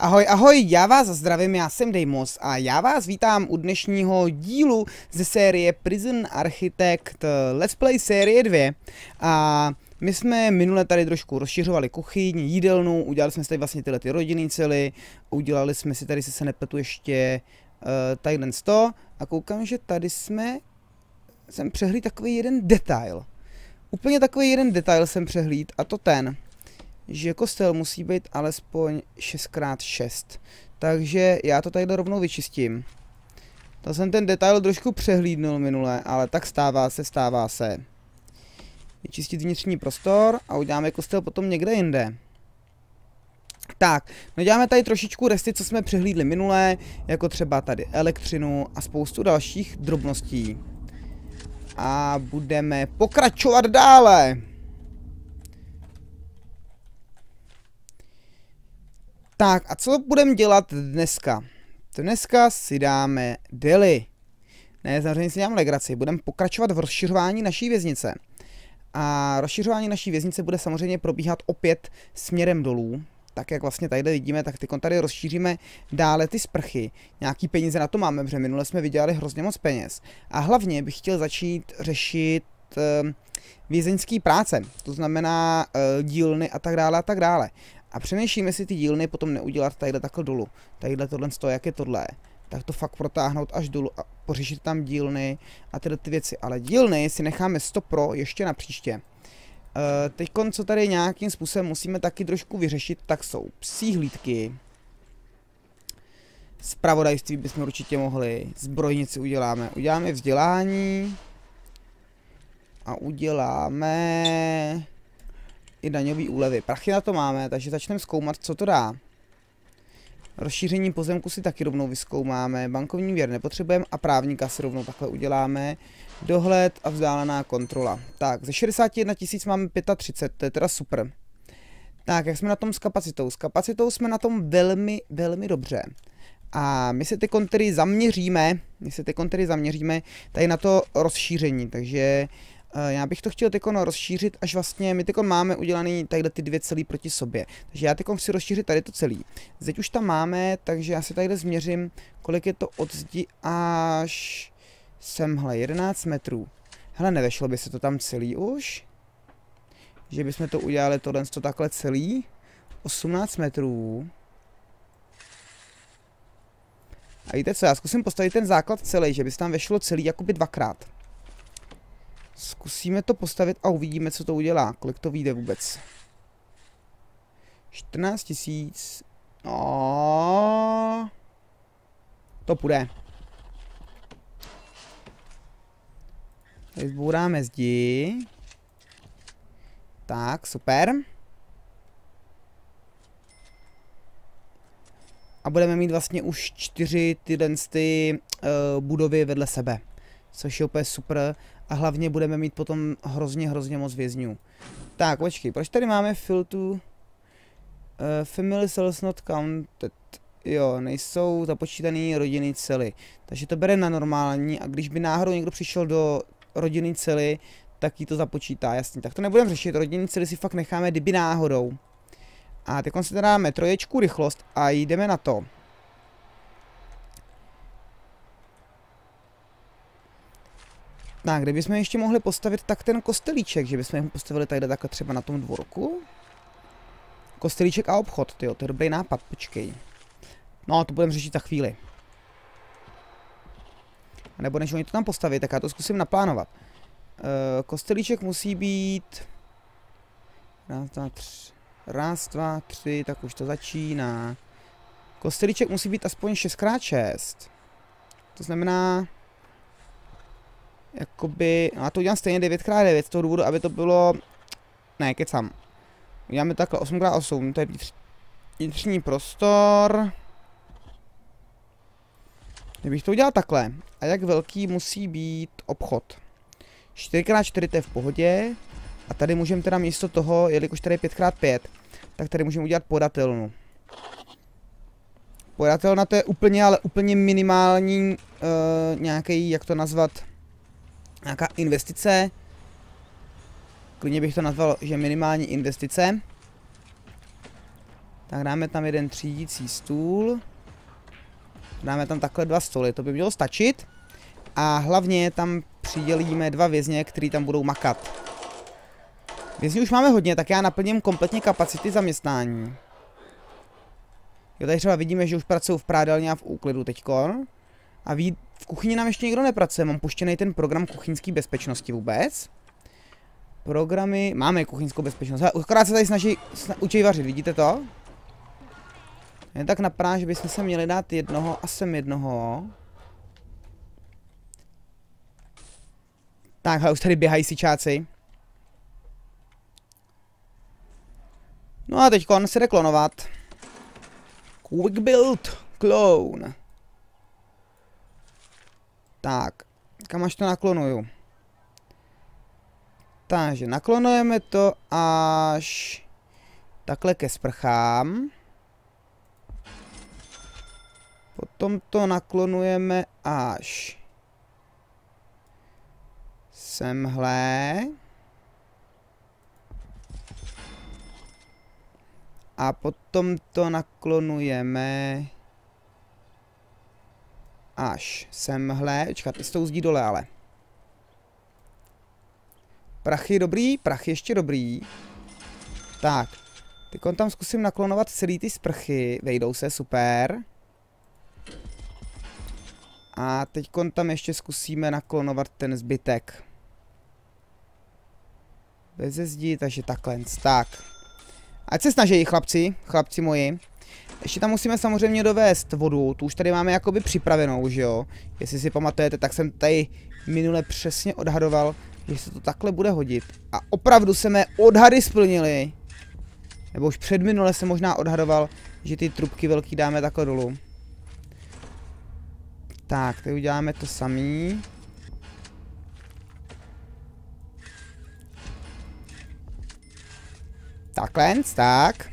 Ahoj, ahoj, já vás zdravím, já jsem Deimos a já vás vítám u dnešního dílu ze série Prison Architect Let's Play série 2. A my jsme minule tady trošku rozšiřovali kuchyň, jídelnu, udělali jsme si tady vlastně tyhle ty rodinný cely, udělali jsme si tady, se nepletu, ještě tadyhle 100 a koukám, že tady jsem přehlídl takový jeden detail. Úplně takový jeden detail jsem přehlídl, a to ten, že kostel musí být alespoň 6x6. Takže já to tady rovnou vyčistím. To jsem ten detail trošku přehlídnul minule, ale tak stává se. Vyčistit vnitřní prostor a uděláme kostel potom někde jinde. Tak, no děláme tady trošičku resty, co jsme přehlídli minule, jako třeba tady elektřinu a spoustu dalších drobností. A budeme pokračovat dále. Tak a co budeme dělat dneska? Dneska si dáme deli. Ne, samozřejmě si dáme legraci. Budeme pokračovat v rozšiřování naší věznice. A rozšiřování naší věznice bude samozřejmě probíhat opět směrem dolů. Tak jak vlastně tady vidíme, tak tady rozšíříme dále ty sprchy. Nějaký peníze na to máme, protože minule jsme vydělali hrozně moc peněz. A hlavně bych chtěl začít řešit vězeňský práce. To znamená dílny a tak dále a tak dále. A přemýšlíme si ty dílny potom neudělat tadyhle takhle dolů. Tadyhle tohle stojí, jak je tohle. Tak to fakt protáhnout až dolů a pořešit tam dílny a tyhle ty věci. Ale dílny si necháme 100% ještě na příště. Teď, co tady nějakým způsobem musíme taky trošku vyřešit, tak jsou psí hlídky. Zpravodajství bychom určitě mohli. Zbrojnici uděláme. Uděláme vzdělání. A uděláme i daňové úlevy. Prachy na to máme, takže začneme zkoumat, co to dá. Rozšíření pozemku si taky rovnou vyzkoumáme. Bankovní věr nepotřebujeme a právníka si rovnou takhle uděláme. Dohled a vzdálená kontrola. Tak, ze 61 000 máme 35, to je teda super. Tak, jak jsme na tom s kapacitou? S kapacitou jsme na tom velmi, velmi dobře. A my se ty kontery zaměříme, tady na to rozšíření, takže já bych to chtěl teď rozšířit, až vlastně my teď máme udělaný tadyhle ty dvě celý proti sobě. Takže já teď chci rozšířit tady to celý. Zeď už tam máme, takže já si tady změřím, kolik je to od zdi až semhle, 11 metrů. Hele, nevešlo by se to tam celý už? Že bychom to udělali tohle takhle celý? 18 metrů. A víte co, já zkusím postavit ten základ celý, že by se tam vešlo celý jakoby dvakrát. Zkusíme to postavit a uvidíme, co to udělá. Kolik to vyjde vůbec. 14 000. No, to půjde. Tady zbouráme zdi. Tak, super. A budeme mít vlastně už 4 ty budovy vedle sebe. Což je úplně super. A hlavně budeme mít potom hrozně moc vězňů. Tak, počkej, proč tady máme filtu? Family cells not counted. Jo, nejsou započítaný rodinný cely. Takže to bere na normální a když by náhodou někdo přišel do rodinný cely, tak jí to započítá, jasně. Tak to nebudeme řešit, rodinný cely si fakt necháme, kdyby náhodou. A teď si teda dáme 3 rychlost a jdeme na to. Tak, kdybychom ještě mohli postavit tak ten kostelíček, že bychom ho postavili tady takhle třeba na tom dvorku. Kostelíček a obchod, tyjo, to je dobrý nápad, počkej. No, to budeme řešit za chvíli. A nebo než oni to tam postaví, tak já to zkusím naplánovat. Kostelíček musí být... Raz, dva, tři, tak už to začíná. Kostelíček musí být aspoň 6x6. To znamená... Jakoby, no já to udělám stejně 9x9 z toho důvodu, aby to bylo, ne, kecám. Uděláme takhle 8x8, to je vnitřní prostor. Kdybych to udělal takhle, a jak velký musí být obchod? 4x4 to je v pohodě, a tady můžeme teda místo toho, jelikož tady je 5x5, tak tady můžeme udělat podatelnu. Podatelna to je úplně, ale úplně minimální, nějaký, jak to nazvat, nějaká investice. Klidně bych to nazval, že minimální investice. Tak dáme tam jeden třídící stůl. Dáme tam takhle 2 stoly, to by mělo stačit. A hlavně tam přidělíme 2 vězně, který tam budou makat. Vězňů už máme hodně, tak já naplním kompletně kapacity zaměstnání. Jo, tady třeba vidíme, že už pracují v prádelně a v úklidu teďkon. A v kuchyni nám ještě nikdo nepracuje, mám puštěný ten program kuchyňské bezpečnosti vůbec. Programy, máme kuchyňskou bezpečnost, akorát se tady učí vařit, vidíte to? Jen tak napadá, že bychom se měli dát jednoho a sem jednoho. Tak, už tady běhají sičáci. No a teďkon se jde klonovat. Quick build clone. Tak, kam až to naklonuju? Takže naklonujeme to až takhle ke sprchám. Potom to naklonujeme až semhle. A potom to naklonujeme až semhle. Počkat, ty se to uzdí dole, ale. Prachy dobrý, prachy ještě dobrý. Tak, teď tam zkusím naklonovat celý ty sprchy. Vejdou se, super. A teď tam ještě zkusíme naklonovat ten zbytek. Bez zdi, takže takhle. Tak. Ať se snaží chlapci moji. Ještě tam musíme samozřejmě dovést vodu, tu už tady máme jakoby připravenou, že jo. Jestli si pamatujete, tak jsem tady minule přesně odhadoval, že se to takhle bude hodit. A opravdu se mé odhady splnily. Nebo už předminule jsem možná odhadoval, že ty trubky velký dáme takhle dolů. Tak, tady uděláme to samý. Takhle, tak.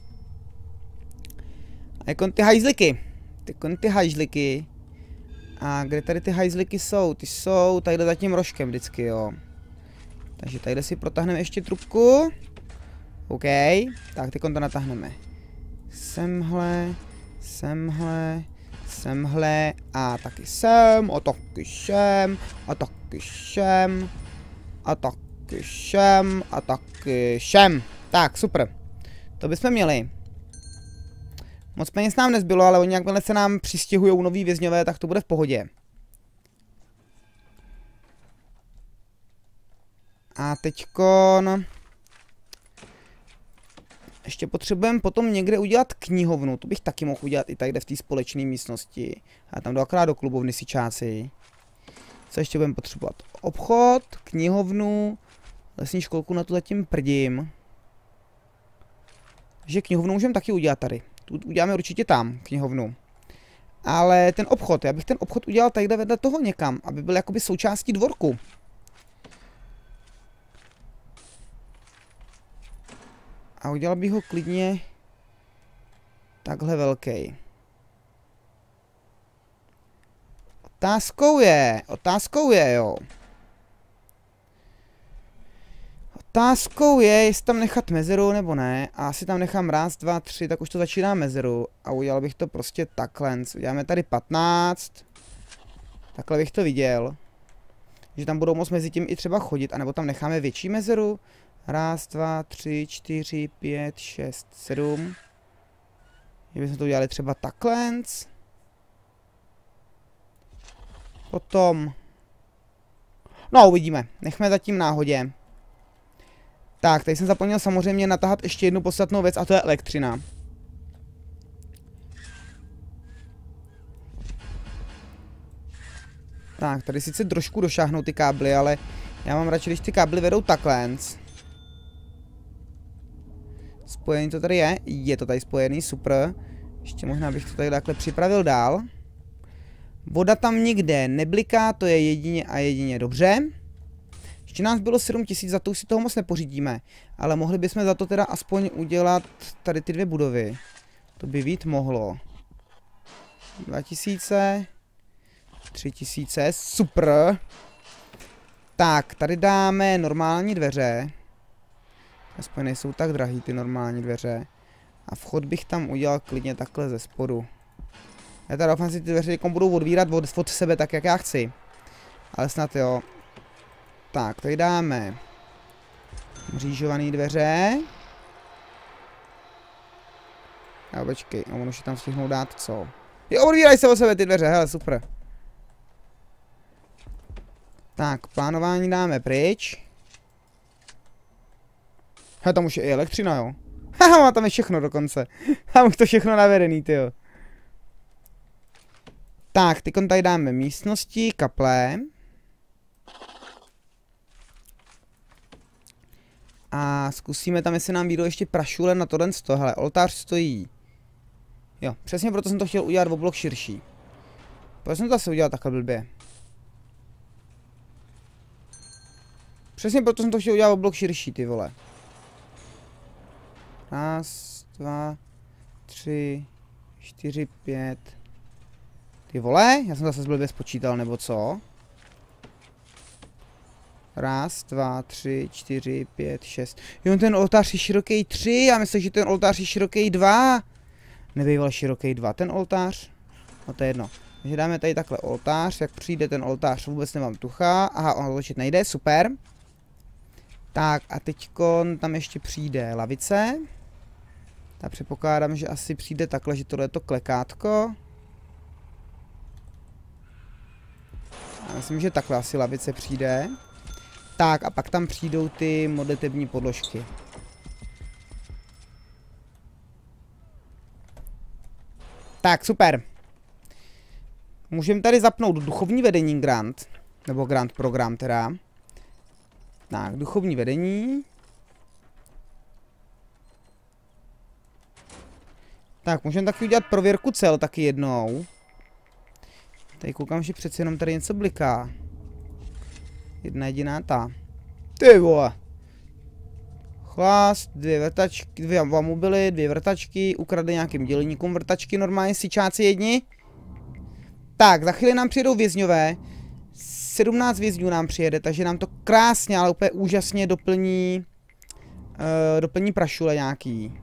A jako ty hajzliky. A kde tady ty hajzliky jsou? Ty jsou tadyhle za tím rožkem vždycky, jo. Takže tadyhle si protáhneme ještě trubku. OK. Tak, teď to natáhneme. Semhle, semhle, semhle a taky sem, a taky sem, a taky sem, a taky sem, a taky sem. Tak, super. To bychom měli. Moc peněz nám nezbylo, ale oni jakmile se nám přistěhují noví vězňové, tak to bude v pohodě. A teďkon... Ještě potřebujeme potom někde udělat knihovnu. To bych taky mohl udělat i tady v té společné místnosti. A tam dvakrát do klubovny sičáci. Co ještě budeme potřebovat? Obchod, knihovnu, lesní školku, na to zatím prdím. Takže knihovnu můžeme taky udělat tady. Tu uděláme určitě tam, knihovnu. Ale ten obchod, já bych ten obchod udělal tady vedle toho někam, aby byl jakoby součástí dvorku. A udělal bych ho klidně takhle velký. Otázkou je, jo. Otázkou je, jestli tam nechat mezeru nebo ne. A asi tam nechám 1, 2, 3, tak už to začíná mezeru. A udělal bych to prostě takhle. Uděláme tady 15. Takhle bych to viděl. Že tam budou moct mezi tím i třeba chodit. A nebo tam necháme větší mezeru. 1, 2, 3, 4, 5, 6, 7. Kdybychom to udělali třeba takhle. Potom... No, uvidíme. Nechme zatím náhodě. Tak, tady jsem zapomněl samozřejmě natahat ještě jednu podstatnou věc, a to je elektřina. Tak, tady sice trošku došáhnou ty kábly, ale já mám radši, když ty kábly vedou takhle. Spojený to tady je to tady spojený, super. Ještě možná bych to tady takhle připravil dál. Voda tam nikde nebliká, to je jedině a jedině dobře. Ještě nás bylo 7000, za to už si toho moc nepořídíme. Ale mohli bychom za to teda aspoň udělat tady ty 2 budovy. To by být mohlo. 2000. 3000, super. Tak, tady dáme normální dveře. Aspoň nejsou tak drahý ty normální dveře. A vchod bych tam udělal klidně takhle ze spodu. Já teda doufám, že ty dveře někomu budou odvírat od sebe tak, jak já chci. Ale snad jo. Tak, tady dáme mřížované dveře. A počkej, a ono už tam stihnou dát co? Jo, odvírají se od sebe ty dveře, hele, super. Tak, plánování dáme pryč. Hele, tam už je i elektřina, jo. Haha, má tam je všechno dokonce. Tam už to všechno navedený, tyjo. Tak, teď tady dáme místnosti, kaple. A zkusíme tam, jestli nám vyjdou ještě prašule na tohle sto. Hele, oltář stojí. Jo, přesně proto jsem to chtěl udělat o blok širší. Proč jsem to asi udělal takhle blbě? Přesně proto jsem to chtěl udělat o blok širší, ty vole. 1, 2, 3, 4, 5. Ty vole, já jsem zase blbě spočítal, nebo co? 1, 2, 3, 4, 5, 6. Jo, ten oltář je široký 3, já myslím, že ten oltář je široký 2. Nebýval široký 2 ten oltář? No to je jedno. Takže dáme tady takhle oltář, jak přijde ten oltář, vůbec nemám tucha. Aha, ono točit nejde, super. Tak a teďko tam ještě přijde lavice. Tak předpokládám, že asi přijde takhle, že tohle je to klekátko. Já myslím, že takhle asi lavice přijde. Tak a pak tam přijdou ty modlitební podložky. Tak, super. Můžeme tady zapnout duchovní vedení grant. Nebo grant program teda. Tak, duchovní vedení. Tak, můžeme taky udělat prověrku cel taky jednou. Tady koukám, že přece jenom tady něco bliká. Jedna jediná ta. Ty vole. Chlast, 2 vrtačky, 2 mobily, 2 vrtačky, ukradli nějakým dělníkům vrtačky, normálně sičáci jedni. Tak, za chvíli nám přijedou vězňové. 17 vězňů nám přijede, takže nám to krásně, ale úplně úžasně doplní doplní prašule nějaký.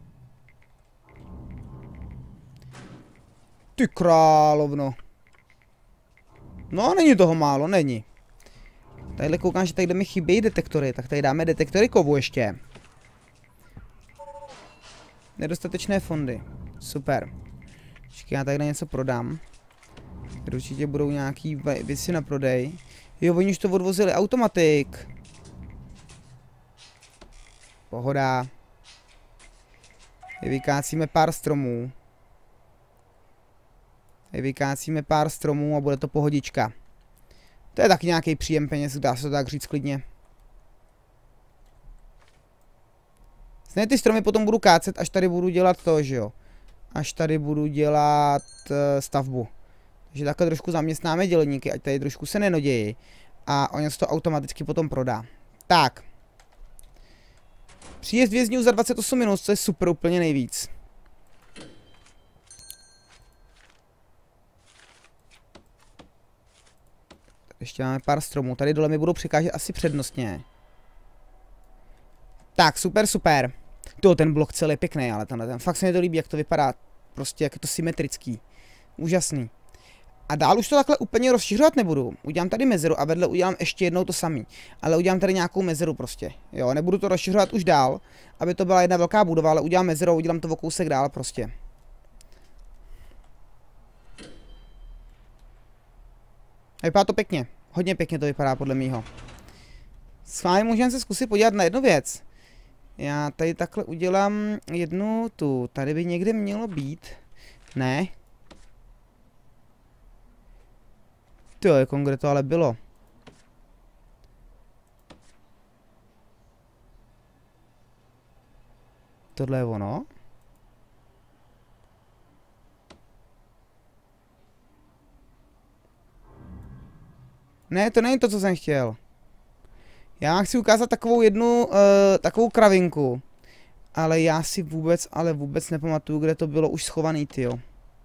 Ty královno. No, není toho málo, není. Tadyhle koukám, že tady mi chybějí detektory, tak tady dáme detektory kovu ještě. Nedostatečné fondy. Super. Počkej, já tady něco prodám. Tady určitě budou nějaký věci na prodej. Jo, oni už to odvozili automatik. Pohoda. Vykácíme pár stromů. Vykácíme pár stromů a bude to pohodička. To je taky nějaký příjem peněz, dá se to tak říct klidně. Stejně ty stromy potom budu kácet, až tady budu dělat to, že jo. Až tady budu dělat stavbu. Takže takhle trošku zaměstnáme dělníky, ať tady trošku se nenodějí. A on se to automaticky potom prodá. Tak. Příjezd vězňů za 28 minut, co je super úplně nejvíc. Ještě máme pár stromů. Tady dole mi budou překážet asi přednostně. Tak, super, super. To, ten blok celý je pěkný, ale ten fakt se mi to líbí, jak to vypadá. Prostě, jak je to symetrický. Úžasný. A dál už to takhle úplně rozšiřovat nebudu. Udělám tady mezeru a vedle udělám ještě jednou to samý. Ale udělám tady nějakou mezeru prostě. Jo, nebudu to rozšiřovat už dál, aby to byla jedna velká budova, ale udělám mezeru a udělám to o kousek dál prostě. A vypadá to pěkně. Hodně pěkně to vypadá podle mýho. S vámi můžeme se zkusit podívat na jednu věc. Já tady takhle udělám jednu tu. Tady by někde mělo být. Ne. Tyjo, jako kde to ale bylo. Tohle je ono. Ne, to není to, co jsem chtěl. Já chci ukázat takovou jednu, takovou kravinku. Ale já si vůbec nepamatuju, kde to bylo už schovaný, tyjo.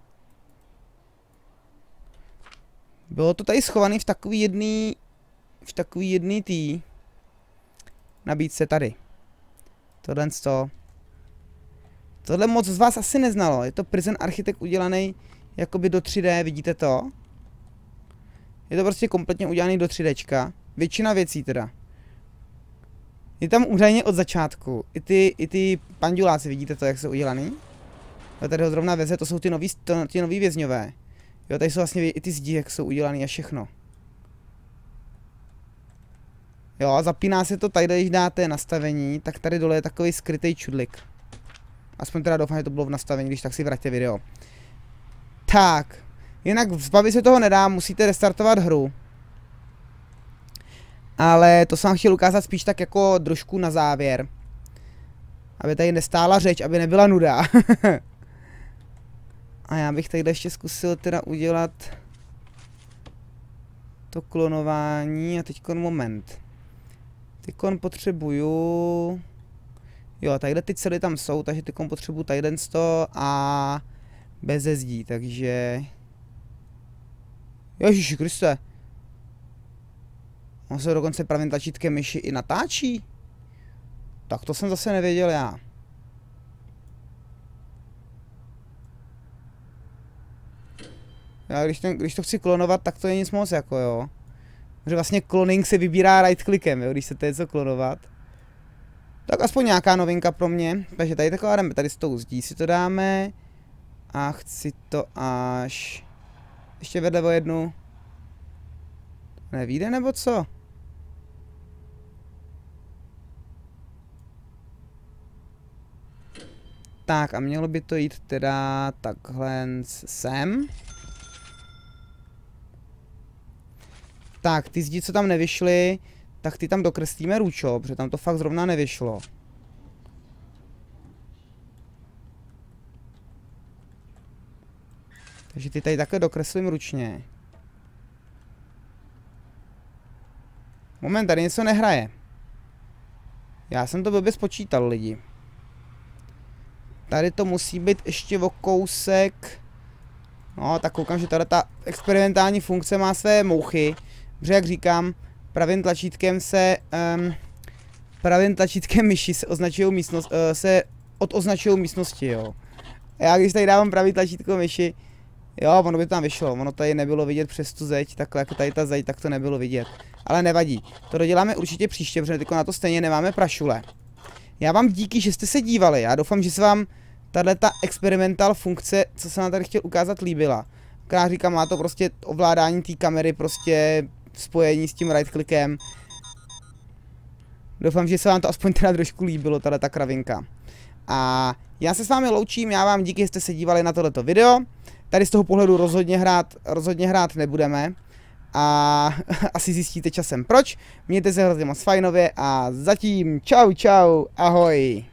Bylo to tady schovaný v takový jedný tý nabídce tady. Tohle Tohle moc z vás asi neznalo. Je to Prison Architect udělaný jakoby do 3D, vidíte to? Je to prostě kompletně udělaný do 3Dčka. Většina věcí teda. Je tam údajně od začátku. I ty panduláci, vidíte to, jak jsou udělaný? Jo, tady ho zrovna veze, to jsou ty nový vězňové. Jo, tady jsou vlastně i ty zdi, jak jsou udělaný a všechno. Jo, zapíná se to tady, když dáte nastavení, tak tady dole je takový skrytý čudlik. Aspoň teda doufám, že to bylo v nastavení, když tak si vraťte video. Tak, jinak zbavit se toho nedá, musíte restartovat hru. Ale to jsem vám chtěl ukázat spíš tak jako trošku na závěr. Aby tady nestála řeč, aby nebyla nuda. A já bych tady ještě zkusil teda udělat to klonování a teďkon moment. Teďkon potřebuju... Jo, tadyhle ty cely tam jsou, takže teďkon potřebuju tadyhle a bez zdí, takže... Ježiši Kriste. On se dokonce pravým tlačítkem myši i natáčí? Tak to jsem zase nevěděl já. Já když to chci klonovat, tak to je nic moc jako jo. Protože vlastně cloning se vybírá right clickem, jo, když se to něco klonovat. Tak aspoň nějaká novinka pro mě. Takže tady taková jdeme, tady s tou zdí si to dáme. A chci to až... Ještě vedle o jednu. Nevíde nebo co? Tak a mělo by to jít teda takhle sem. Tak, ty zdi, co tam nevyšly, tak ty tam dokreslíme ručo, protože tam to fakt zrovna nevyšlo. Takže ty tady takhle dokreslím ručně. Moment, tady něco nehraje. Já jsem to blbě spočítal, lidi. Tady to musí být ještě o kousek. No, tak koukám, že tady ta experimentální funkce má své mouchy. Protože jak říkám, pravým tlačítkem myši se označují místnost, se odoznačují místnosti, jo. A já když tady dávám pravý tlačítko myši, jo, ono by to tam vyšlo, ono tady nebylo vidět přes tu zeď, takhle jako tady ta zeď, tak to nebylo vidět. Ale nevadí, to doděláme určitě příště, protože teďko na to stejně nemáme prašule. Já vám díky, že jste se dívali, já doufám, že se vám tato experimental funkce, co jsem vám tady chtěl ukázat, líbila. Já říkám, má to prostě ovládání té kamery, prostě spojení s tím right clickem. Doufám, že se vám to aspoň teda trošku líbilo, ta kravinka. A já se s vámi loučím, já vám díky, že jste se dívali na tohleto video. Tady z toho pohledu rozhodně hrát nebudeme. A asi zjistíte časem proč. Mějte se hrozně moc fajnově a zatím čau, ahoj.